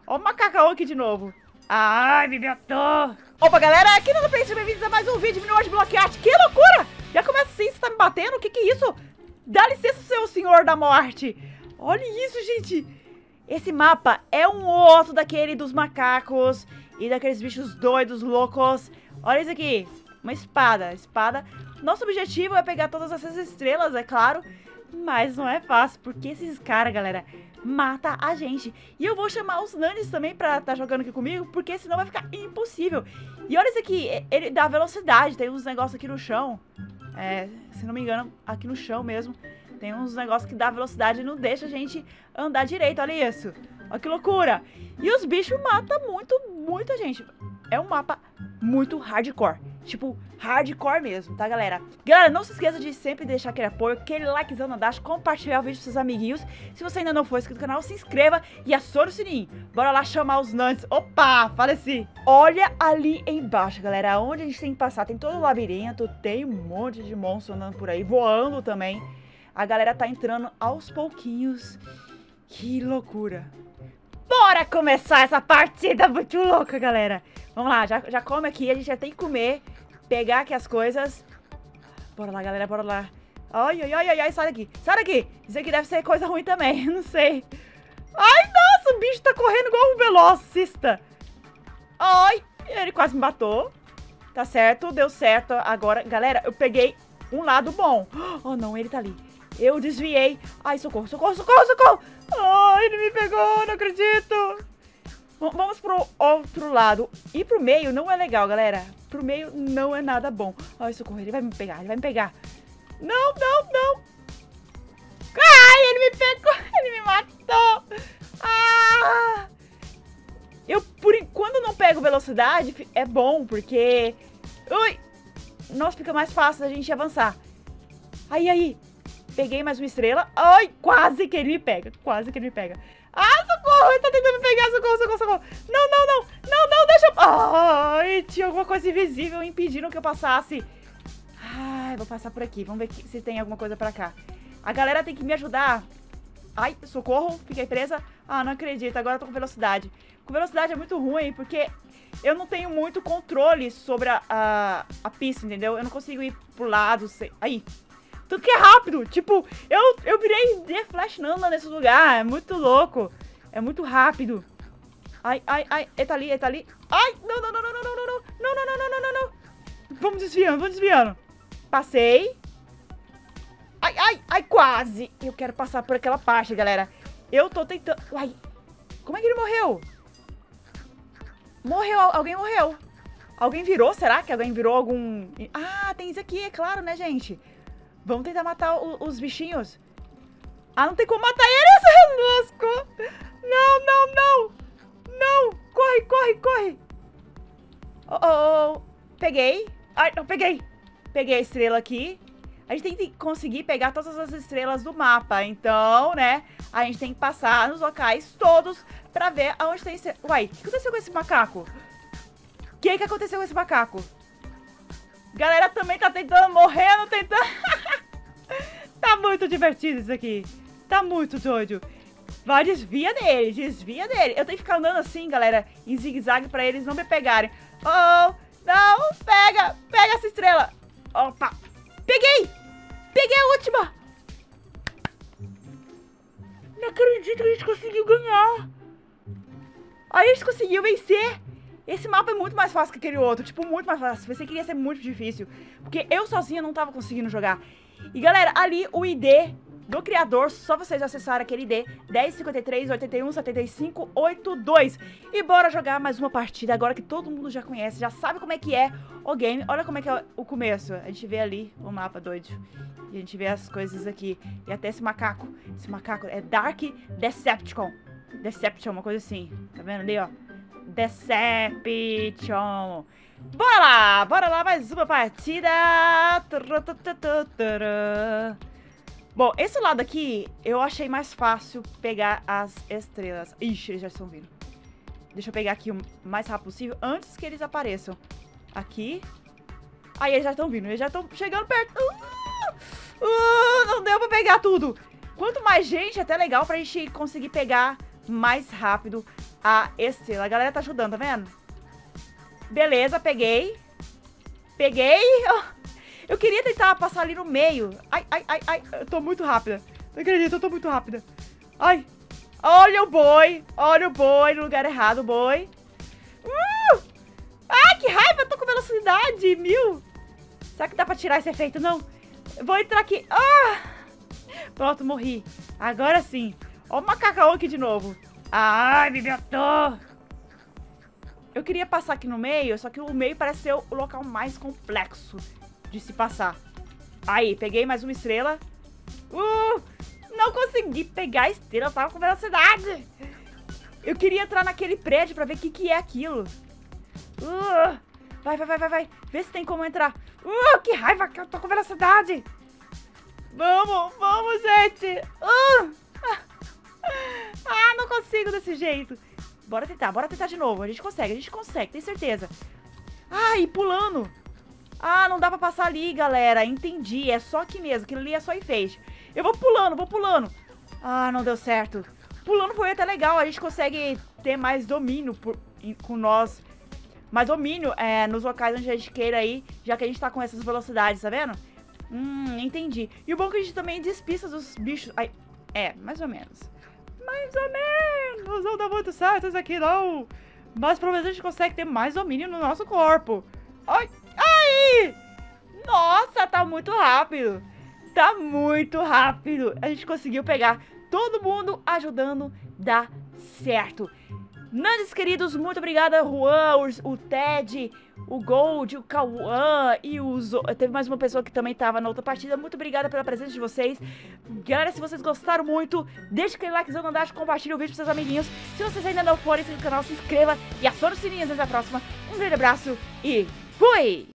Ó o macacão aqui de novo. Ai, me matou. Opa, galera, aqui no Play, bem-vindos a mais um vídeo de de bloqueate. Que loucura! Já começa assim, você tá me batendo? O que que é isso? Dá licença, seu senhor da morte. Olha isso, gente. Esse mapa é um outro daquele dos macacos e daqueles bichos doidos, loucos. Olha isso aqui. Uma espada. Nosso objetivo é pegar todas essas estrelas, é claro. Mas não é fácil, porque esses caras, galera, mata a gente. E eu vou chamar os Nanis também pra estar jogando aqui comigo, porque senão vai ficar impossível. E olha isso aqui, ele dá velocidade, tem uns negócios aqui no chão. Se não me engano, aqui no chão mesmo, tem uns negócios que dá velocidade e não deixa a gente andar direito, olha isso. Olha que loucura. E os bichos matam muita gente. É um mapa muito hardcore. Tipo, hardcore mesmo, tá, galera? Galera, não se esqueça de sempre deixar aquele apoio, aquele likezão na dash, compartilhar o vídeo com seus amiguinhos. Se você ainda não for inscrito no canal, se inscreva e acione o sininho. Bora lá chamar os Nanis. Opa, faleci. Olha ali embaixo, galera, onde a gente tem que passar. Tem todo o labirinto, tem um monte de monstros andando por aí, voando também. A galera tá entrando aos pouquinhos. Que loucura. Bora começar essa partida muito louca, galera. Vamos lá, já come aqui, a gente já tem que comer, pegar aqui as coisas. Bora lá, galera, bora lá. Ai, sai daqui, sai daqui. Isso aqui deve ser coisa ruim também, não sei. Ai, nossa, o bicho tá correndo igual um velocista. Ai, ele quase me matou. Tá certo, deu certo. Agora, galera, eu peguei um lado bom. Oh, não, ele tá ali. Eu desviei. Ai, socorro. Ai, ele me pegou, não acredito. Vamos pro outro lado. Ir pro meio não é legal, galera. Pro meio não é nada bom. Ai, socorro, ele vai me pegar, Não. Ai, ele me pegou, ele me matou. Ah! Eu, por enquanto, não pego velocidade. É bom, porque... Ui! Nossa, fica mais fácil da gente avançar. Aí. Peguei mais uma estrela. Ai, quase que ele me pega. Ah, socorro, ele tá tentando me pegar. Socorro. Não, deixa eu... Ai, tinha alguma coisa invisível impedindo que eu passasse. Ai, vou passar por aqui. Vamos ver se tem alguma coisa pra cá. A galera tem que me ajudar. Ai, socorro, fiquei presa. Ah, não acredito, agora eu tô com velocidade. Com velocidade é muito ruim, porque eu não tenho muito controle sobre a pista, entendeu? Eu não consigo ir pro lado. Aí. Tudo que é rápido, tipo, eu virei The Flash Nanda nesse lugar, é muito louco, é muito rápido. Ai, ele tá ali. Ai, não. Vamos desviando. Passei. Ai, quase. Eu quero passar por aquela parte, galera. Eu tô tentando, uai, como é que ele morreu? Alguém morreu. Alguém virou, será que alguém virou algum... Ah, tem isso aqui, é claro, né, gente? Vamos tentar matar os bichinhos. Ah, não tem como matar ele, lascou. Não. Corre. Oh. Peguei. Ai, não, peguei. Peguei a estrela aqui. A gente tem que conseguir pegar todas as estrelas do mapa. Então, né, a gente tem que passar nos locais todos pra ver aonde tem estrela. Uai, o que aconteceu com esse macaco? O que aconteceu com esse macaco? Galera também tá tentando morrer, Tá muito divertido isso aqui. Tá muito doido. Vai, desvia dele. Eu tenho que ficar andando assim, galera, em zigue-zague pra eles não me pegarem. Oh, não, pega essa estrela. Opa, peguei a última. Não acredito que a gente conseguiu ganhar. A gente conseguiu vencer. Esse mapa é muito mais fácil que aquele outro, tipo, muito mais fácil. Pensei que ia ser muito difícil, porque eu sozinha não tava conseguindo jogar. E galera, ali o ID do criador, só vocês acessarem aquele ID 1053817582. E bora jogar mais uma partida, agora que todo mundo já conhece, já sabe como é que é o game. Olha como é que é o começo. A gente vê ali o mapa doido. E a gente vê as coisas aqui. E até esse macaco. Esse macaco é Dark Decepticon, uma coisa assim. Tá vendo ali, ó? Deception. Bora lá, mais uma partida. Bom, esse lado aqui eu achei mais fácil pegar as estrelas. Ixi, eles já estão vindo. Deixa eu pegar aqui o mais rápido possível antes que eles apareçam. Aqui. Aí eles já estão vindo, eles já estão chegando perto. Não deu pra pegar tudo. Quanto mais gente, até legal pra gente conseguir pegar mais rápido a estrela. A galera tá ajudando, tá vendo? Beleza, peguei. Peguei. Eu queria tentar passar ali no meio. Ai, ai, ai, ai. Eu tô muito rápida. Não acredito, eu tô muito rápida. Ai. Olha o boi. Olha o boi no lugar errado, o boi. Ai, que raiva. Eu tô com velocidade 1000. Será que dá pra tirar esse efeito? Não. Eu vou entrar aqui. Pronto, morri. Agora sim. Ó o macacão aqui de novo. Ai, me matou. Eu queria passar aqui no meio, só que o meio parece ser o local mais complexo de se passar. Aí, peguei mais uma estrela. Não consegui pegar a estrela, eu tava com velocidade. Eu queria entrar naquele prédio pra ver o que é aquilo. Vai. Vê se tem como entrar. Que raiva que eu tô com velocidade. Vamos, gente. Não consigo desse jeito. Bora tentar de novo. A gente consegue, tenho certeza. E pulando. Não dá pra passar ali, galera. Entendi, é só aqui mesmo. Aquilo ali é só enfeite. Eu vou pulando. Não deu certo. Pulando foi até legal. A gente consegue ter mais domínio com nós. Mais domínio nos locais onde a gente queira ir, já que a gente tá com essas velocidades, tá vendo? Entendi. E o bom é que a gente também despista dos bichos. Mais ou menos. Não dá muito certo isso aqui, não. Mas pelo menos a gente consegue ter mais domínio no nosso corpo. Ai! Nossa, tá muito rápido. A gente conseguiu pegar todo mundo ajudando, dá certo. Nandes, queridos, muito obrigada, Juan, o Ted, o Gold, o Cauã e teve mais uma pessoa que também tava na outra partida. Muito obrigada pela presença de vocês. Galera, se vocês gostaram muito, deixa aquele likezão no andar, compartilha o vídeo com seus amiguinhos. Se vocês ainda não forem inscritos no canal, se inscreva e acione o sininho. Até a próxima. Um grande abraço e fui!